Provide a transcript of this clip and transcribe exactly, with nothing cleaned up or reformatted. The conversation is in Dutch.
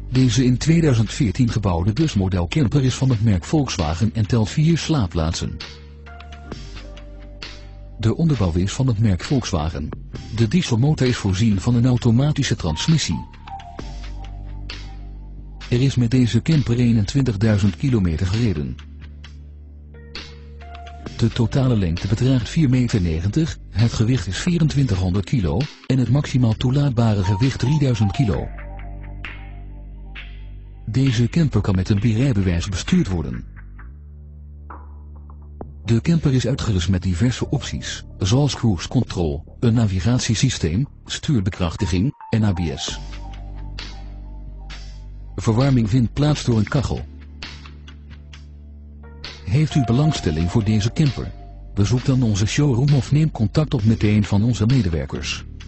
Deze in tweeduizend veertien gebouwde busmodel camper is van het merk Volkswagen en telt vier slaapplaatsen. De onderbouw is van het merk Volkswagen. De dieselmotor is voorzien van een automatische transmissie. Er is met deze camper eenentwintigduizend kilometer gereden. De totale lengte bedraagt vier meter negentig, het gewicht is vierentwintighonderd kilo en het maximaal toelaatbare gewicht drieduizend kilo. Deze camper kan met een B-rijbewijs bestuurd worden. De camper is uitgerust met diverse opties, zoals cruise control, een navigatiesysteem, stuurbekrachtiging en A B S. Verwarming vindt plaats door een kachel. Heeft u belangstelling voor deze camper? Bezoek dan onze showroom of neem contact op met een van onze medewerkers.